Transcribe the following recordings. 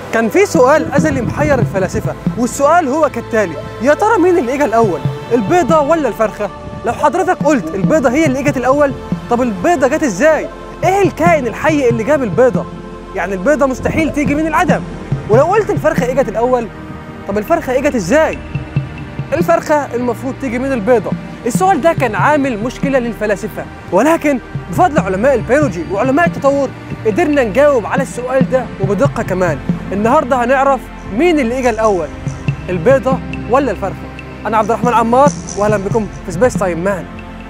كان في سؤال أزلي محير الفلاسفة، والسؤال هو كالتالي: يا ترى مين اللي إجا الأول؟ البيضة ولا الفرخة؟ لو حضرتك قلت البيضة هي اللي إجت الأول، طب البيضة جت إزاي؟ إيه الكائن الحي اللي جاب البيضة؟ يعني البيضة مستحيل تيجي من العدم. ولو قلت الفرخة إجت الأول، طب الفرخة إجت إزاي؟ الفرخة المفروض تيجي من البيضة. السؤال ده كان عامل مشكلة للفلاسفة، ولكن بفضل علماء البيولوجي وعلماء التطور قدرنا نجاوب على السؤال ده وبدقة كمان. النهارده هنعرف مين اللي اجى الأول، البيضة ولا الفرخة. أنا عبد الرحمن عمار، وأهلا بكم في سبيس تايم مان.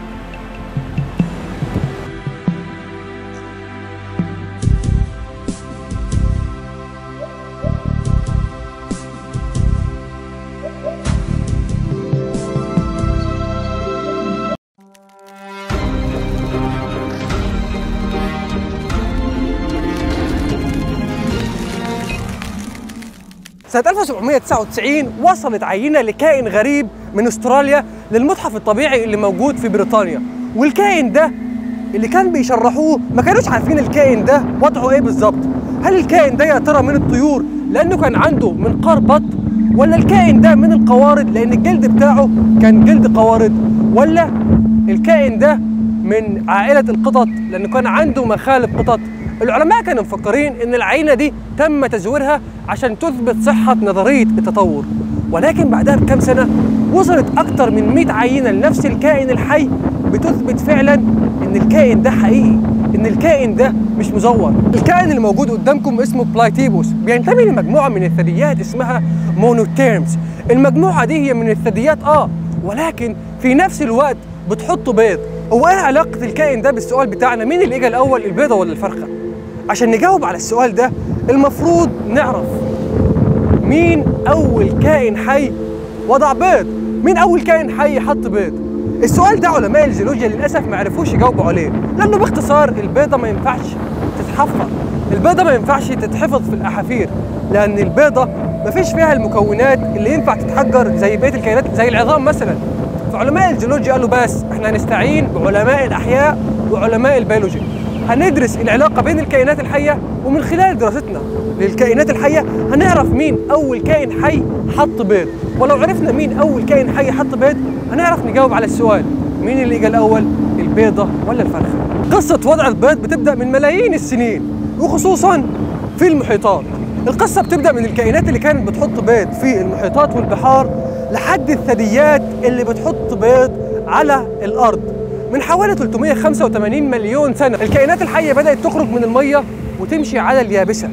سنة 1799 وصلت عينة لكائن غريب من استراليا للمتحف الطبيعي اللي موجود في بريطانيا، والكائن ده اللي كان بيشرحوه ما كانوش عارفين الكائن ده وضعه ايه بالظبط. هل الكائن ده يا ترى من الطيور لأنه كان عنده منقار بط، ولا الكائن ده من القوارض لأن الجلد بتاعه كان جلد قوارض، ولا الكائن ده من عائلة القطط لأنه كان عنده مخالب قطط؟ العلماء كانوا مفكرين إن العينة دي تم تزويرها عشان تثبت صحة نظرية التطور، ولكن بعدها بكام سنة وصلت أكتر من 100 عينة لنفس الكائن الحي بتثبت فعلا إن الكائن ده حقيقي، إن الكائن ده مش مزور. الكائن اللي موجود قدامكم اسمه بلايتيبوس، بينتمي لمجموعة من الثدييات اسمها مونوتيرمز. المجموعة دي هي من الثدييات ولكن في نفس الوقت بتحط بيض. هو ايه علاقة الكائن ده بالسؤال بتاعنا مين اللي اجى الأول، البيضة ولا الفرخة؟ عشان نجاوب على السؤال ده المفروض نعرف مين أول كائن حي وضع بيض، مين أول كائن حي حط بيض. السؤال ده علماء الجيولوجيا للأسف ما عرفوش يجاوبوا عليه، لأنه باختصار البيضة ما ينفعش تتحفر، البيضة ما ينفعش تتحفظ في الأحافير، لأن البيضة ما فيش فيها المكونات اللي ينفع تتحجر زي بقية الكائنات زي العظام مثلا. فعلماء الجيولوجيا قالوا بس احنا هنستعين بعلماء الأحياء وعلماء البيولوجيا، هندرس العلاقة بين الكائنات الحية، ومن خلال دراستنا للكائنات الحية هنعرف مين أول كائن حي حط بيض. ولو عرفنا مين أول كائن حي حط بيض هنعرف نجاوب على السؤال مين اللي جه الأول، البيضة ولا الفرخة. قصة وضع البيض بتبدأ من ملايين السنين، وخصوصا في المحيطات. القصة بتبدأ من الكائنات اللي كانت بتحط بيض في المحيطات والبحار لحد الثدييات اللي بتحط بيض على الأرض. من حوالي 385 مليون سنة الكائنات الحية بدأت تخرج من المية وتمشي على اليابسة،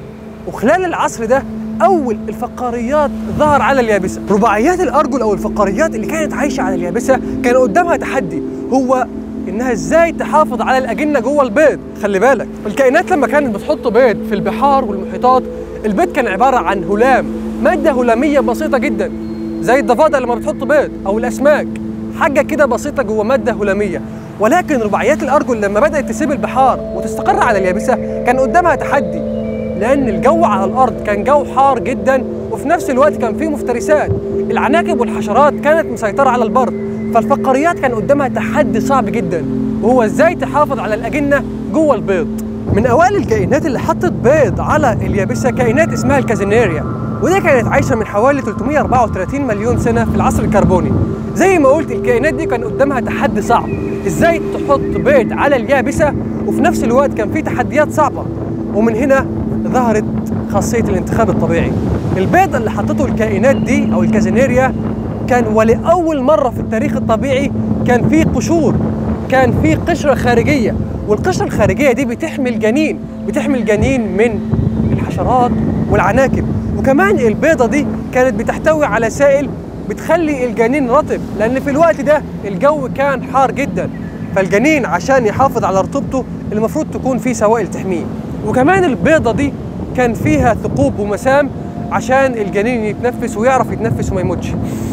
وخلال العصر ده أول الفقاريات ظهر على اليابسة. رباعيات الأرجل أو الفقاريات اللي كانت عايشة على اليابسة كان قدامها تحدي، هو إنها إزاي تحافظ على الأجنة جوه البيض. خلي بالك الكائنات لما كانت بتحط بيض في البحار والمحيطات، البيض كان عبارة عن هلام، مادة هلامية بسيطة جدا زي الضفادع لما بتحط بيض أو الأسماك، حاجة كده بسيطة جوه مادة هلامية. ولكن رباعيات الأرجل لما بدأت تسيب البحار وتستقر على اليابسة كان قدامها تحدي، لأن الجو على الأرض كان جو حار جدا، وفي نفس الوقت كان فيه مفترسات، العناكب والحشرات كانت مسيطرة على البر. فالفقاريات كان قدامها تحدي صعب جدا، وهو إزاي تحافظ على الأجنة جوه البيض. من أوائل الكائنات اللي حطت بيض على اليابسة كائنات اسمها الكازينيريا، ودي كانت عايشة من حوالي 334 مليون سنة في العصر الكربوني. زي ما قلت الكائنات دي كان قدامها تحدي صعب، ازاي تحط بيض على اليابسة وفي نفس الوقت كان في تحديات صعبة. ومن هنا ظهرت خاصية الانتخاب الطبيعي. البيض اللي حطته الكائنات دي أو الكازينيريا كان ولأول مرة في التاريخ الطبيعي كان فيه قشور، كان فيه قشرة خارجية، والقشرة الخارجية دي بتحمل جنين من الحشرات والعناكب. وكمان البيضة دي كانت بتحتوي على سائل بتخلي الجنين رطب، لأن في الوقت ده الجو كان حار جدا، فالجنين عشان يحافظ على رطوبته المفروض تكون فيه سوائل تحميه. وكمان البيضة دي كان فيها ثقوب ومسام عشان الجنين يتنفس ويعرف يتنفس وما يموتش.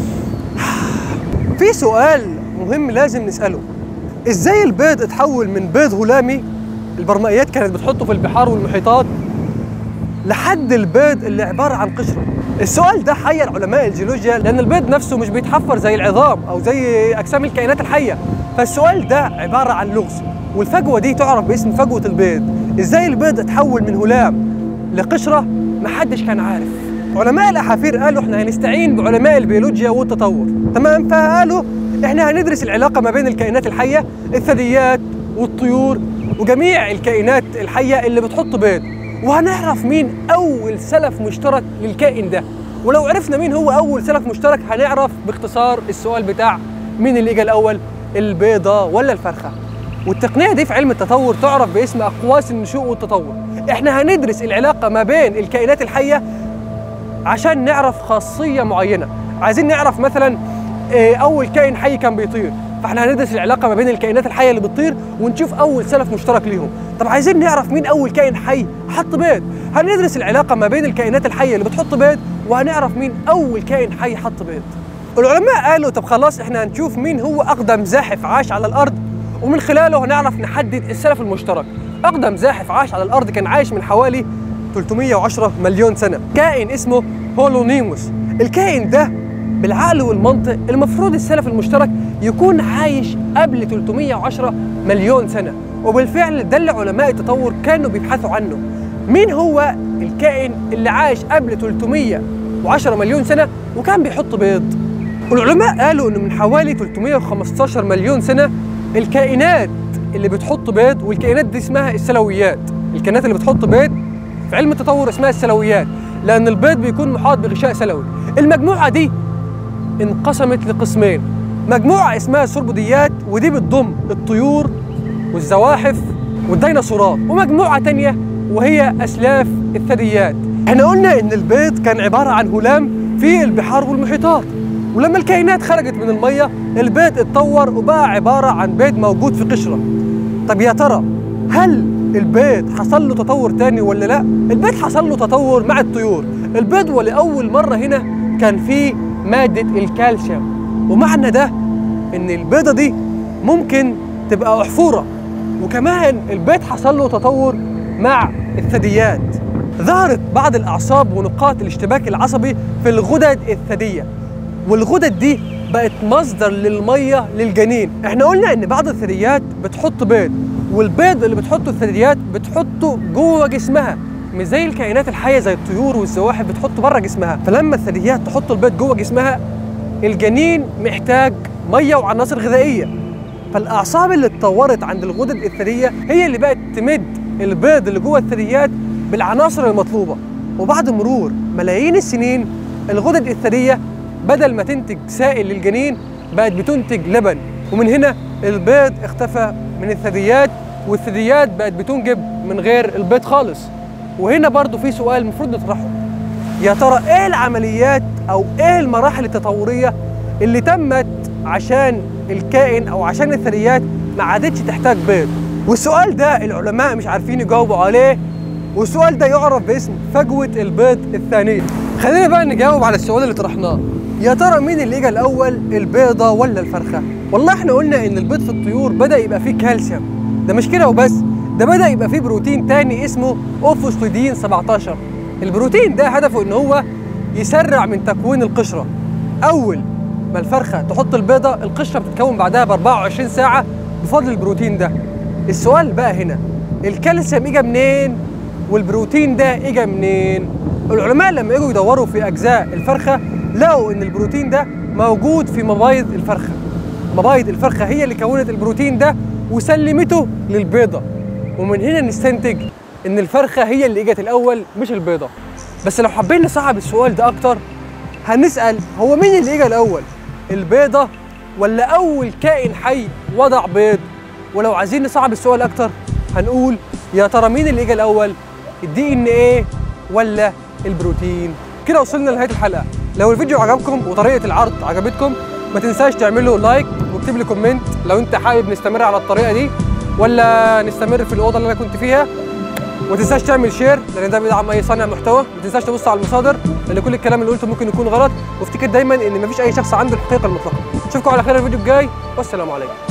في سؤال مهم لازم نسأله، ازاي البيض اتحول من بيض هلامي البرمائيات كانت بتحطه في البحار والمحيطات لحد البيض اللي عبارة عن قشرة؟ السؤال ده حير علماء الجيولوجيا، لأن البيض نفسه مش بيتحفر زي العظام أو زي أجسام الكائنات الحية، فالسؤال ده عبارة عن لغز، والفجوة دي تعرف باسم فجوة البيض. إزاي البيض اتحول من هلام لقشرة محدش كان عارف. علماء الأحافير قالوا احنا هنستعين بعلماء البيولوجيا والتطور، تمام؟ فقالوا احنا هندرس العلاقة ما بين الكائنات الحية، الثدييات والطيور وجميع الكائنات الحية اللي بتحط بيض، وهنعرف مين أول سلف مشترك للكائن ده. ولو عرفنا مين هو أول سلف مشترك هنعرف باختصار السؤال بتاع مين اللي إجا الأول، البيضة ولا الفرخة. والتقنية دي في علم التطور تعرف باسم أقواس النشوء والتطور. احنا هندرس العلاقة ما بين الكائنات الحية عشان نعرف خاصية معينة. عايزين نعرف مثلا أول كائن حي كان بيطير، فاحنا هندرس العلاقة ما بين الكائنات الحية اللي بتطير ونشوف أول سلف مشترك ليهم. طب عايزين نعرف مين أول كائن حي حط بيض، هندرس العلاقة ما بين الكائنات الحية اللي بتحط بيض وهنعرف مين أول كائن حي حط بيض. العلماء قالوا طب خلاص احنا هنشوف مين هو أقدم زاحف عاش على الأرض، ومن خلاله هنعرف نحدد السلف المشترك. أقدم زاحف عاش على الأرض كان عايش من حوالي 310 مليون سنة، كائن اسمه هولونيموس. الكائن ده بالعقل والمنطق المفروض السلف المشترك يكون عايش قبل 310 مليون سنة، وبالفعل ده اللي علماء التطور كانوا بيبحثوا عنه. مين هو الكائن اللي عاش قبل 310 مليون سنة وكان بيحط بيض؟ والعلماء قالوا إنه من حوالي 315 مليون سنة الكائنات اللي بتحط بيض، والكائنات دي اسمها السلويات. الكائنات اللي بتحط بيض في علم التطور اسمها السلويات، لأن البيض بيكون محاط بغشاء سلوي. المجموعة دي انقسمت لقسمين، مجموعة اسمها السربوديات ودي بتضم الطيور والزواحف والديناصورات، ومجموعة تانية وهي أسلاف الثدييات. احنا قلنا إن البيض كان عبارة عن هلام في البحار والمحيطات، ولما الكائنات خرجت من المية البيض اتطور وبقى عبارة عن بيض موجود في قشرة. طب يا ترى هل البيض حصل له تطور تاني ولا لا؟ البيض حصل له تطور مع الطيور. البيض ولأول مرة هنا كان فيه مادة الكالسيوم، ومعنى ده إن البيضة دي ممكن تبقى أحفورة. وكمان البيض حصل له تطور مع الثدييات، ظهرت بعض الأعصاب ونقاط الاشتباك العصبي في الغدد الثدية، والغدد دي بقت مصدر للمية للجنين. احنا قلنا إن بعض الثدييات بتحط بيض، والبيض اللي بتحطه الثدييات بتحطه جوه جسمها، مش زي الكائنات الحية زي الطيور والزواحف بتحطه بره جسمها. فلما الثدييات تحط البيض جوه جسمها الجنين محتاج مية وعناصر غذائية، فالأعصاب اللي اتطورت عند الغدد الثدية هي اللي بقت تمد البيض اللي جوه الثدييات بالعناصر المطلوبة. وبعد مرور ملايين السنين الغدد الثدية بدل ما تنتج سائل للجنين بقت بتنتج لبن، ومن هنا البيض اختفى من الثدييات والثدييات بقت بتنجب من غير البيض خالص. وهنا برضو في سؤال المفروض نطرحه، يا ترى ايه العمليات او ايه المراحل التطورية اللي تمت عشان الكائن او عشان الثدييات ما عادتش تحتاج بيض؟ والسؤال ده العلماء مش عارفين يجاوبوا عليه، والسؤال ده يعرف باسم فجوة البيض الثانية. خلينا بقى نجاوب على السؤال اللي طرحناه، يا ترى مين اللي اجى الاول، البيضة ولا الفرخة؟ والله احنا قلنا ان البيض في الطيور بدأ يبقى فيه كالسيوم، ده مش كده وبس، ده بدأ يبقى فيه بروتين تاني اسمه اوفوسليدين 17. البروتين ده هدفه ان هو يسرع من تكوين القشرة. اول ما الفرخة تحط البيضة القشرة بتتكون بعدها ب 24 ساعة بفضل البروتين ده. السؤال بقى هنا، الكالسيوم اجى منين والبروتين ده اجى منين؟ العلماء لما اجوا يدوروا في اجزاء الفرخة لقوا ان البروتين ده موجود في مبايض الفرخة. مبايض الفرخة هي اللي كونت البروتين ده وسلمته للبيضة، ومن هنا نستنتج ان الفرخة هي اللي اجت الاول مش البيضة. بس لو حابين نصعب السؤال ده اكتر هنسأل هو مين اللي اجى الاول، البيضة ولا اول كائن حي وضع بيض؟ ولو عايزين نصعب السؤال اكتر هنقول يا ترى مين اللي اجى الاول، الدي ان ايه ولا البروتين؟ كده وصلنا لنهاية الحلقة. لو الفيديو عجبكم وطريقة العرض عجبتكم ما تنساش تعملوا لايك واكتب لي كومنت لو انت حابب نستمر على الطريقة دي ولا نستمر في الأوضة اللي أنا كنت فيها. وما تنساش تعمل شير لأن ده بيدعم أي صانع محتوى. ما تنساش تبص على المصادر لأن كل الكلام اللي قلته ممكن يكون غلط، وافتكر دايما إن مفيش أي شخص عنده الحقيقة المطلقة. أشوفكم على خير الفيديو الجاي والسلام عليكم.